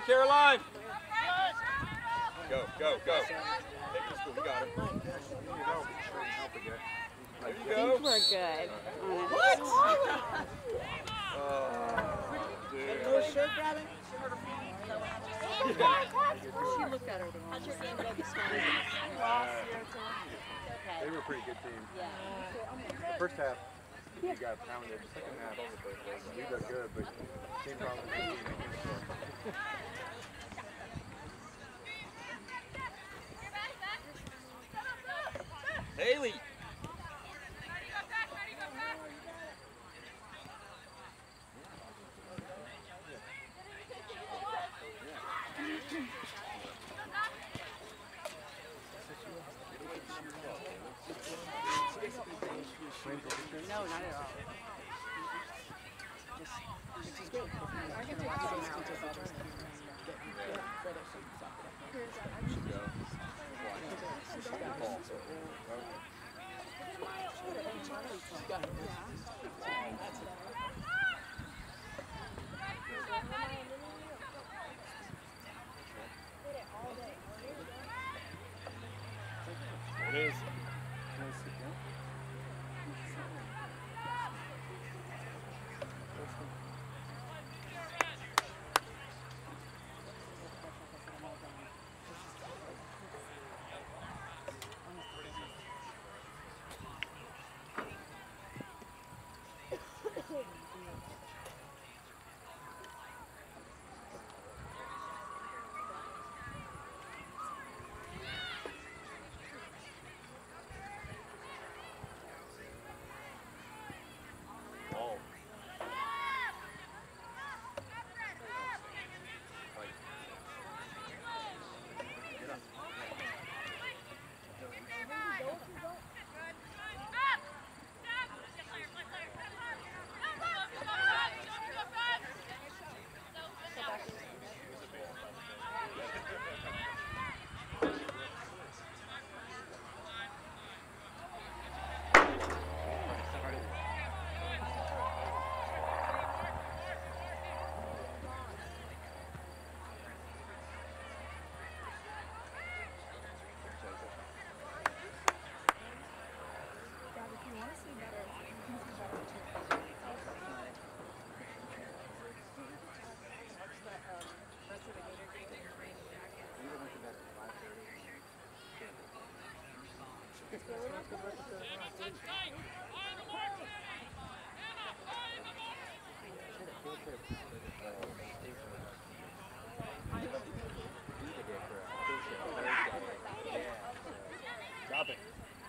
Caroline. Go, go, go. Take this school. You got it. I think we're good. What? Dude. No shirt, darling? She looked at her the wrong way. They were a pretty good team. Yeah. The first half, we got pounded. The second half, we looked good, but same problem with the team. Haley. No, not at all. Just good. I get to watch them out. It is. Drop it.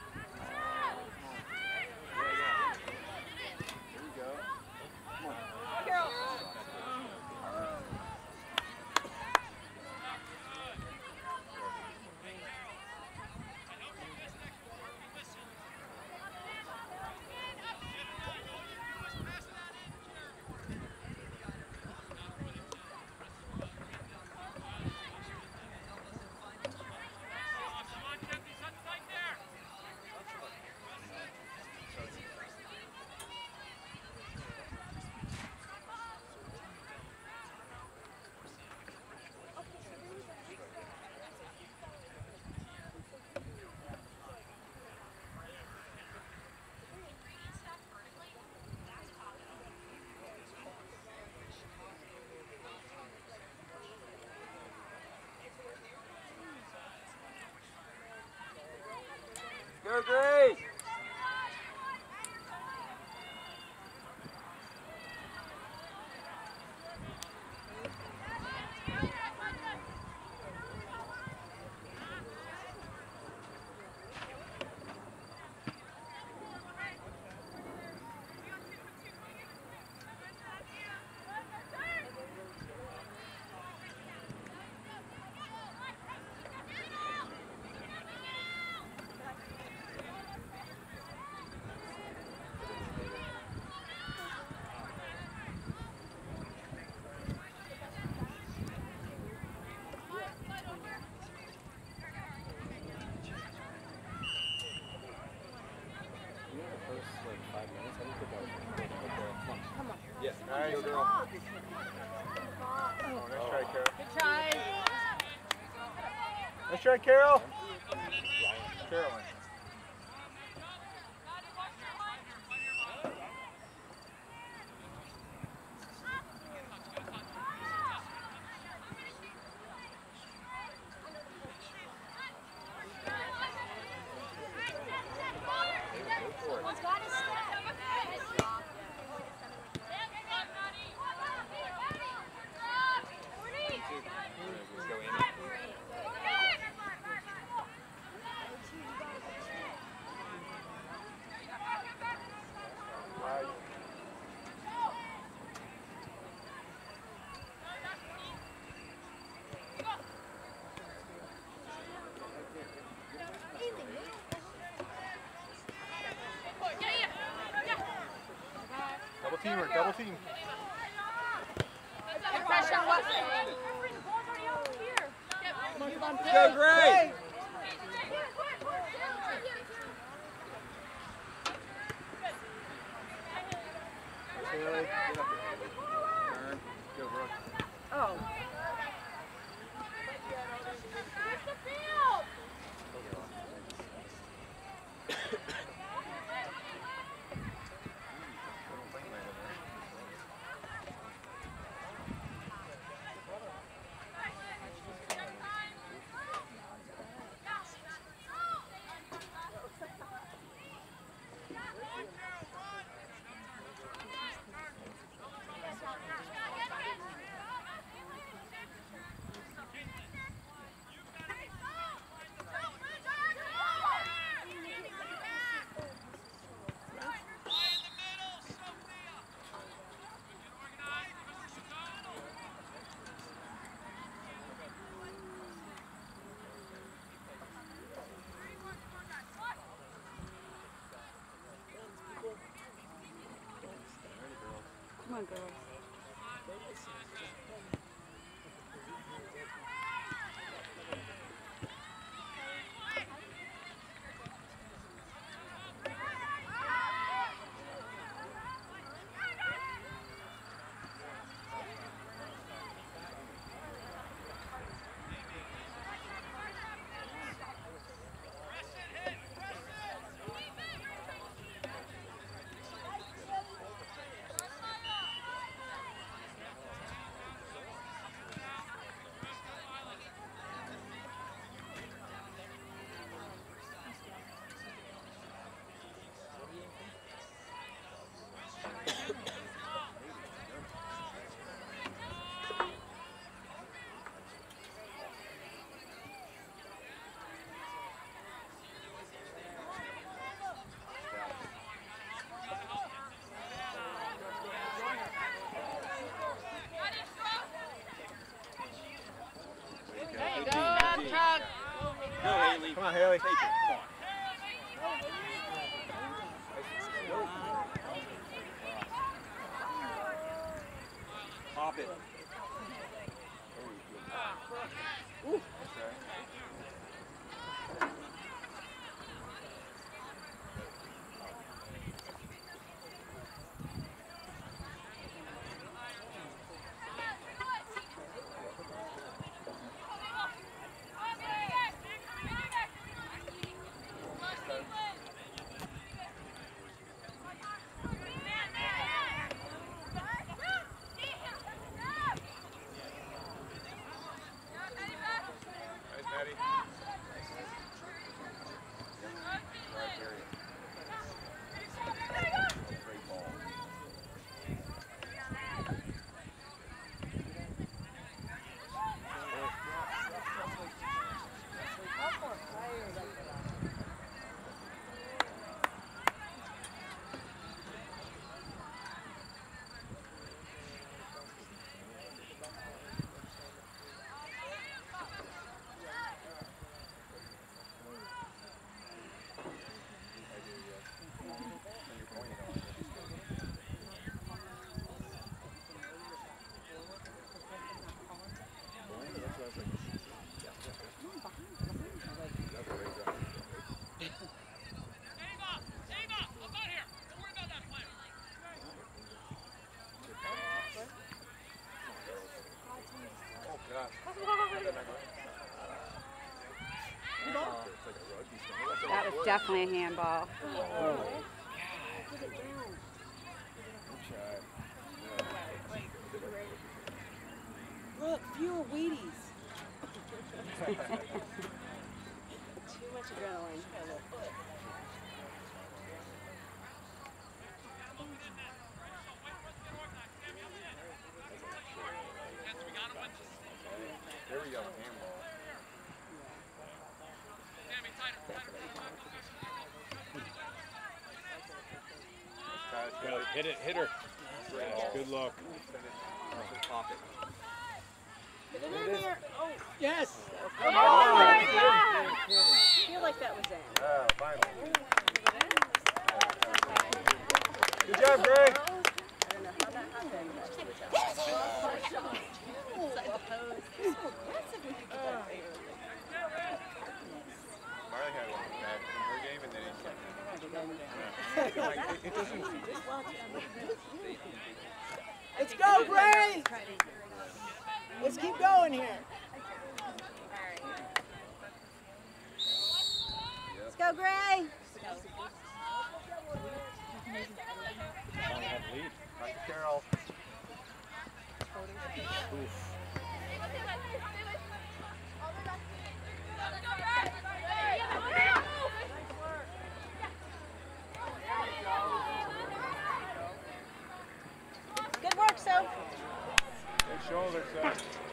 Go, Grace. Yes. Nice. Go, girl. Oh, nice try, Kara. Good try. Nice try, Carol. Carolyn. Double teamer, double team. Go, Gray! Haley. Get up there, Haley. Turn. Go, Brooke. Oh. Come on, girls. Go, Haley. Come on, Haley. Take it. Come on. Pop it. Ooh. That was definitely a handball. Look, fewer Wheaties. Too much adrenaline. There we go, handball. Hit it, hit her. Good luck. Pop it. Get it in there. Oh, Yes. oh my God. I feel like that was in. Oh, finally. Good job, Greg. I don't know how that happened. Marley had one back in her game, and then it doesn't. Let's go, Gray. Let's keep going here. Let's go, Gray. Dr. Carroll. Good work, Soph. Good shoulder, son.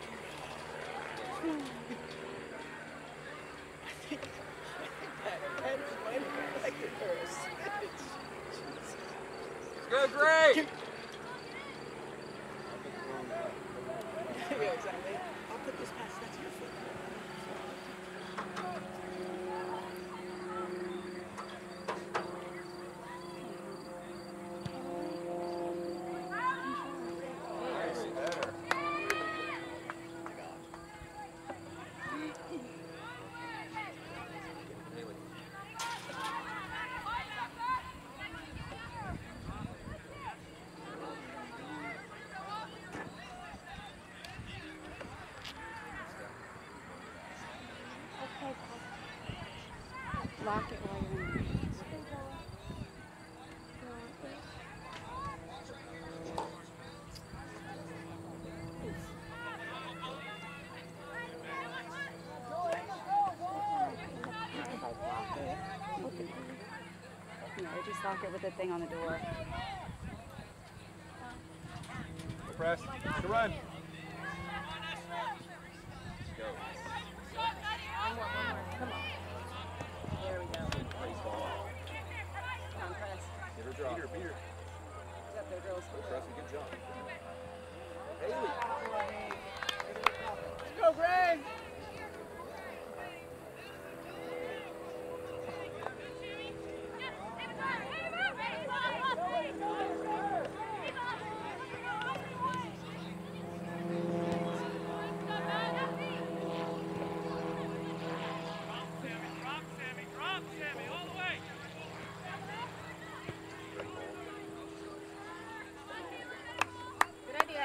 Go, Gray! Yeah, exactly. I'll put this past. That's your foot. Lock it while you're in there. No, just lock it with the thing on the door. Go press. Go run. Go. Come on. There we go. Come on, press. Give her drop. Beat her, beat her. Get up there, girls. Go, Presley. Good job. Let's go, Greg. Good idea.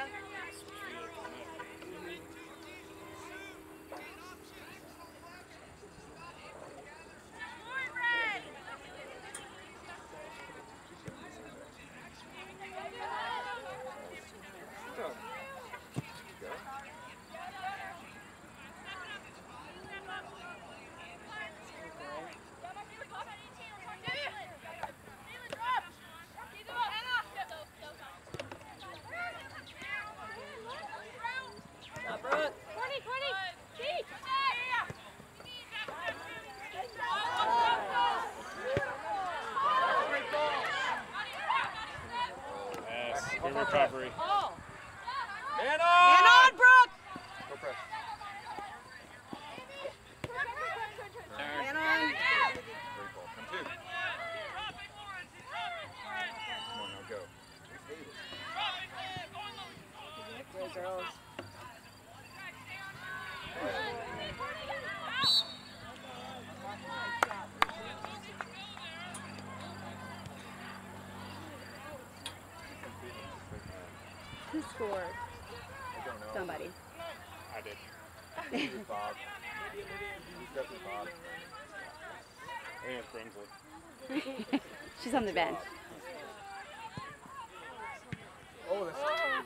Brooke. Yes, good recovery. Man Man on, Brooke. Go press. Man on. Great ball. Come two. Come on, now go. Go, girls. Who scored? I don't know. Somebody. I did. Bob. He's definitely Bob. think it's Brimsley. She's on the bench. Oh, that's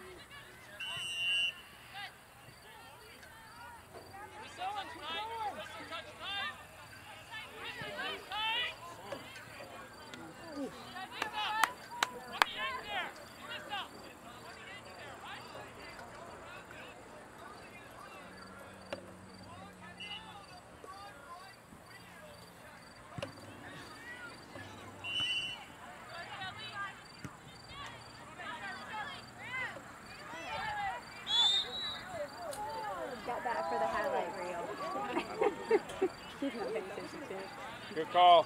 Got that for the highlight reel. She's not paying attention to it. Good call.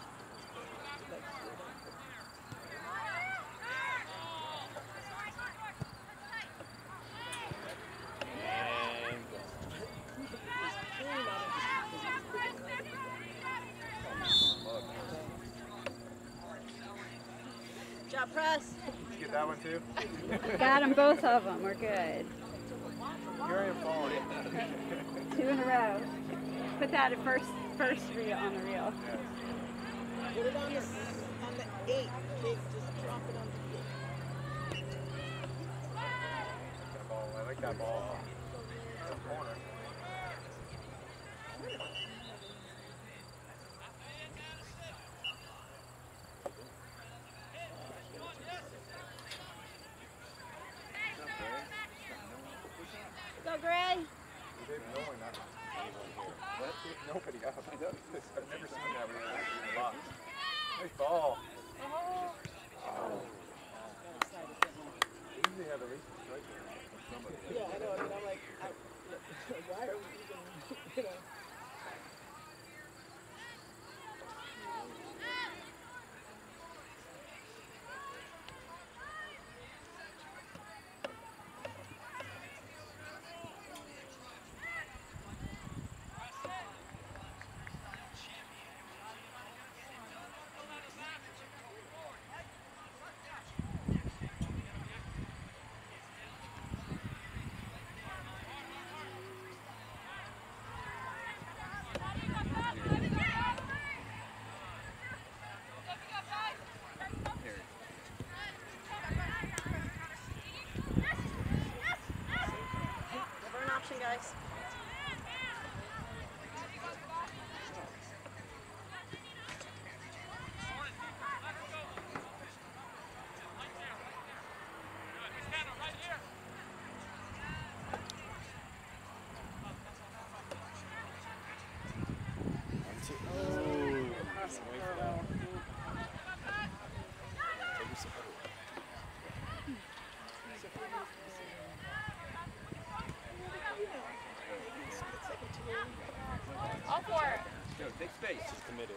And Job press. Did you get that one too? Got them, both of them. We're good. Here I am falling. 2 in a row. Put that at first reel on the reel. Put it on the 8. Kid, just drop it on the 8. That ball, I like that ball. It's a corner. Go, Gray. They've knowing that. Nobody got it. I've never seen that when they're in the box. Nice ball. They usually have at least a striker. Yeah, I know. I mean, I'm like, why are we even, you know? Never an option, guys. Go, take space. she's committed.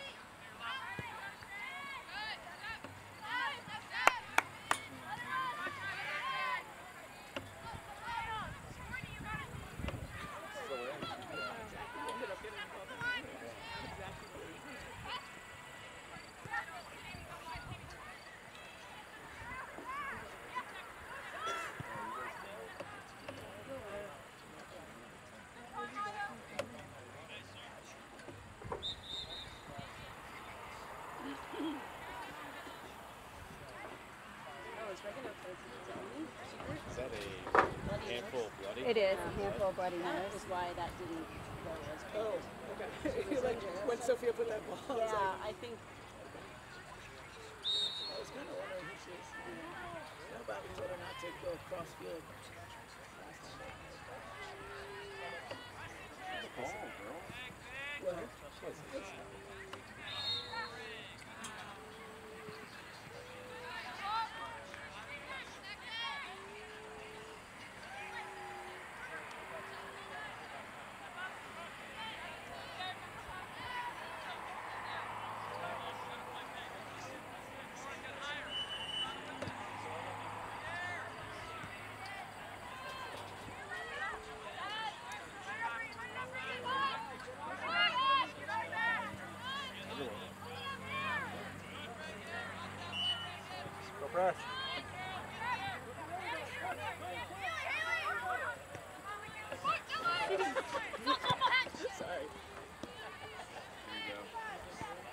Is that a handful of bloody? It is a handful of bloody That nose. is why that didn't go as Oh, okay. Like when Sophia put that ball, I was like, Yeah, I think I was kind of wondering who she is. Nobody told her not to go cross field. Ball, girl. Well, Go press. sorry. Here you go.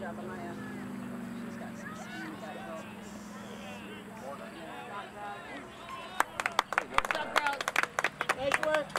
job, Amaya. She's got some speed, that girl. Good job, girls. Nice work.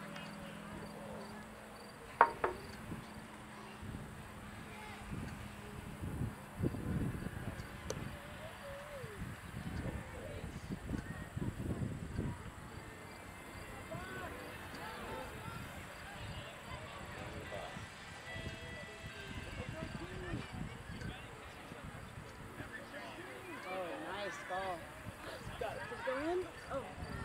Oh, nice ball. Got it. Did it go in? Oh.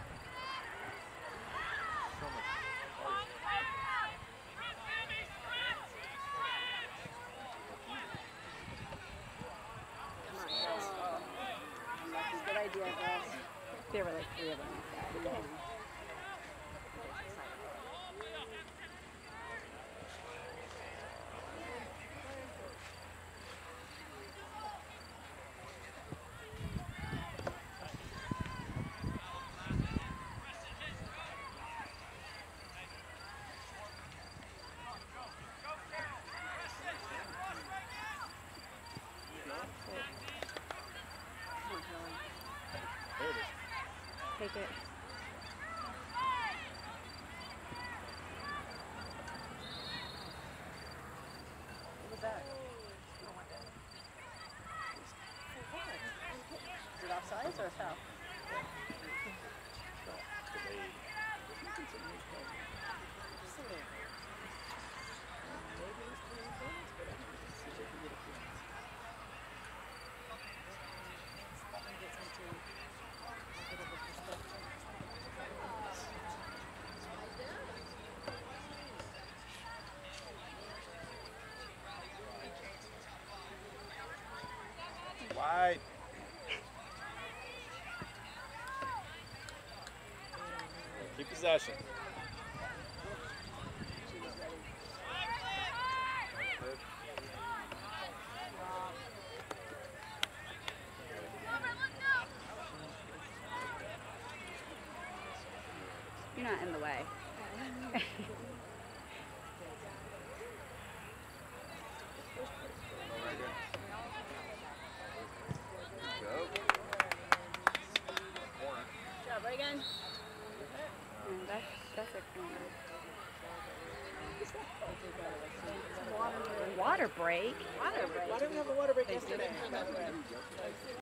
Come on, girls. Unlucky. Good idea, girls. There were like 3 of them like that. Come on, Helen. There it is. Take it. What was that? Is it offsides or a foul? Delayed. Wide. Keep possession. You're not in the way. Go. Good job, Reagan. That's a corner. Water break. Water break. Why didn't we have a water break yesterday?